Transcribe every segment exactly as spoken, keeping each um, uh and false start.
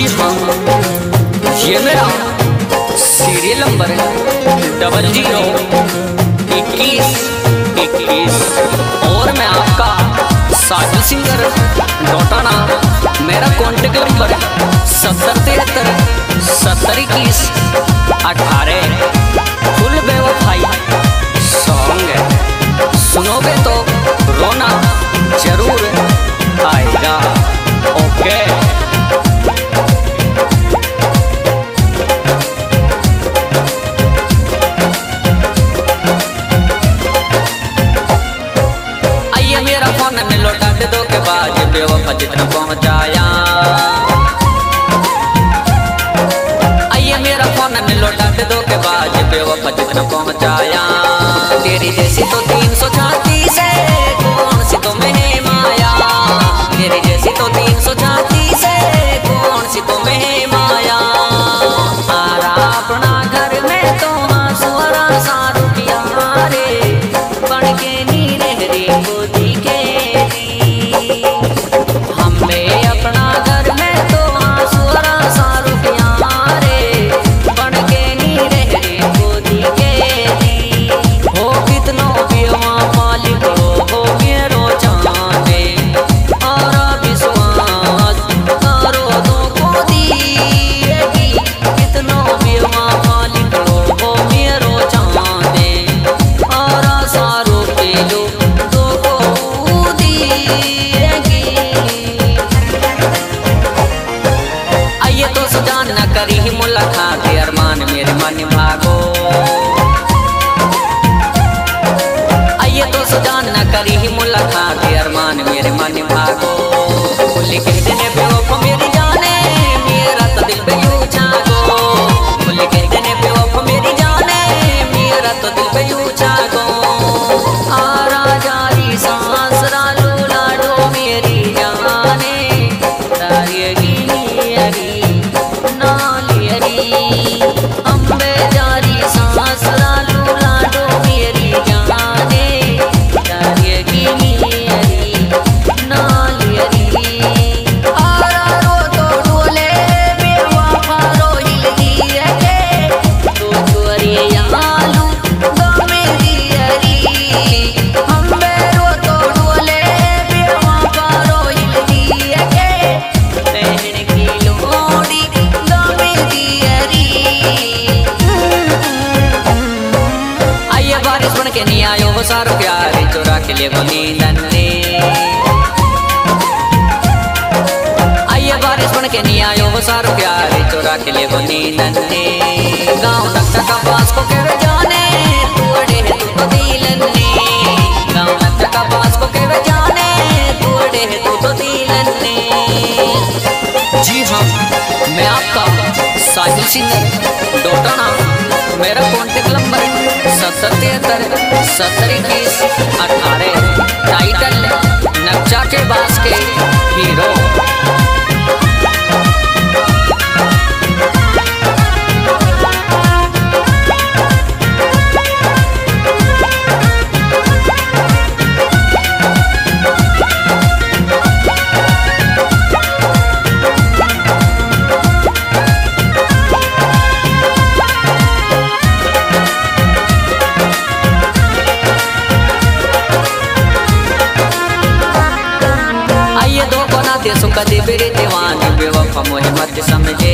हाँ, ये मेरा सीरियल नंबर है डबल जीरो इक्कीस इक्कीस और मैं आपका साजू सिंगर डोटाना। मेरा कॉन्टेक्ट नंबर सत्तर तिहत्तर सत्तर इक्कीस अठारह। फुल बेवफाई सॉन्ग है, सुनोगे तो रोना जरूर आएगा। ओके आइए मेरा फोन ने लौटा दे दो के बाद बेवफा जितना पहुंचाया। आइए मेरा फोन ने लौटा दे दो के बाद बेवफा जितना पहुंचाया। तेरी जैसी तो तीन सौ छत्तीस है, कौन सी तो मैं माया। तेरी जैसी तो तीन सौ छत्तीस है, कौन सी तो मैं माया। आरा अपना घर में तो सुअरा सारू प्यारे बन के नीरे रे गोदी के दी। हमें अपना घर में तो सुअरा सारू प्यारे बन के नीरे रे गोदी के दी। हो कितनो भी वहाँ मालिक हो मेरो चांदे और विश्वास करो दो को दिएगी। कितनो भी वहाँ मालिक हो मेरो चांदे और सारो के लो दो को दिएगी। आइए तो सुजान न करी ही मुलाकात अरमान मेरे मन भागो। आइए तो सुजान न करी ही मुलाकात अरमान मेरे मन भागो। बोली कह देने पे वो मेरी जाने मेरा तो दिल पे यूं जागो। बोली कह देने पे वो मेरी जाने मेरा तो दिल पे यूं जागो। आरा जारी सांस रालू लाडो मेरी जाने तारियगी अरी नाली अरी। अम्बे जारी सांस रालू लाडो मेरी जाने तारियगी अरी नाली अरी। आरा रो तो डोले बेवफा रो हिल दिए के तो चोरी यालू गमे दियरी। अम्बे रो तो डोले बेवफा रो हिल दिए के बहन की लोड़ी गमे दियरी। आइए बारिश बन के नहीं आयो वो सारो प्यारे चोरा के लिए वो नींदन ने। आइए बारिश बन के नहीं आयो वो सारो प्यारे चोरा के लिए वो नींदन ने। गाँव नक्शा का पास को कह जाने तू अड़े है तू तो दिलन ने। गाँव नक्शा का पास को कह जाने तू अड़े है तू तो दिलन ने। जी हाँ, मैं आपका साहिल सिंगर डोटाना। मेरा कॉन्टेक्ट नंबर सत्तर तिहत्तर सत्तर इक्कीस अठारह। टाइटल नक्शा के बास के हीरो। आइए दो को नाते सुख दी बेरी दीवानी बेवफा मुझे मत समझे।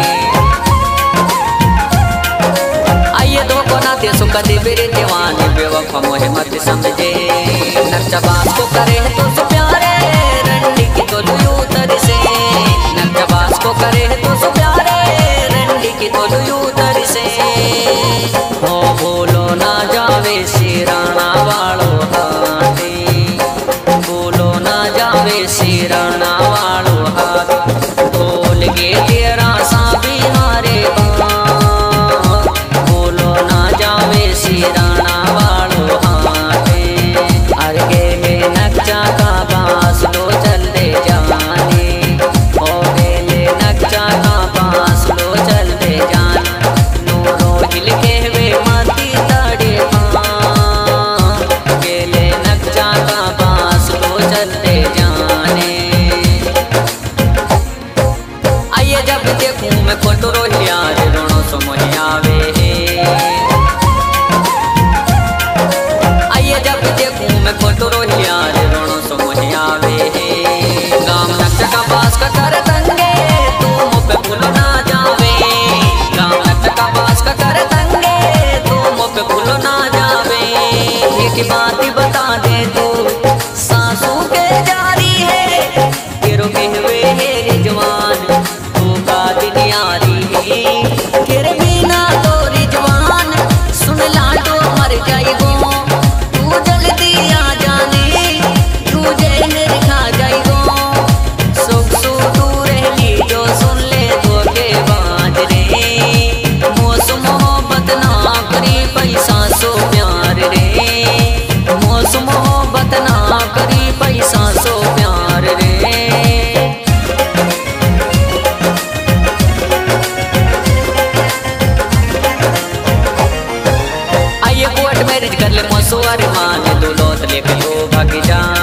आइए दो को नाते सुख दी बेरी दीवानी बेवफा मुझे मत समझे। नक्शा बास को करे तो सो प्यारे रंडी की तो लुयू तर से। नक्शा बास को करे तो सो प्यारे रंडी की तो लुयू तर से। हो बोलो ना जावे सिराना वालो हाथे, बोलो ना जावे सिराना वालो हाथ। बोल के तेरा सा बिहारे बात, बोलो ना जावे सिराना वालो हाथे। अरे के नक्शा देखूं मैं फोटो रोहिया रे रोनो सो मोहि आवे। आइए जब देखूं मैं फोटो रोहिया रे रोनो सो मोहि आवे। गाम नक्शा का पास का कर तंगे तू मुँह पे भूल ना जावे। गाम नक्शा का पास का कर तंगे तू मुँह पे भूल ना जावे। एक बात बता दे तू सांसों के जारी है तेरो कहवे है रिजवान तू का दिन यारी है। तेरे बिना तो रिजवान सुन ला तो मर जाएगो। तू जल्दी आ जाने तू जहर खा जाएगो। सुख सु दूर रहली जो सुन ले तो के बाज रे। मौसम मोहब्बत ना करी पैसा सो प्यार रे। मौसम मोहब्बत ना करी पैसा सो प्यार रे। आइए कोर्ट मैरिज कर ले मौसो अरमान दौलत लेके लो भाग जा।